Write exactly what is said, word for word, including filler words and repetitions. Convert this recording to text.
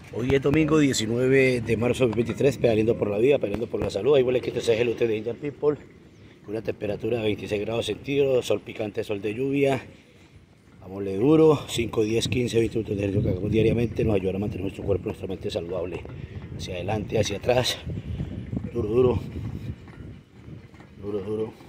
Hoy es domingo diecinueve de marzo de dos mil veintitrés, pedaleando por la vida, pedaleando por la salud. Ahí huele que este es el hotel de Indian People. Una temperatura de veintiséis grados centígrados, sol picante, sol de lluvia. Vámonos duro, cinco, diez, quince, veinte minutos de ejercicio que hagamos diariamente nos ayudará a mantener nuestro cuerpo, nuestra mente saludable. Hacia adelante, hacia atrás, duro, duro, duro, duro.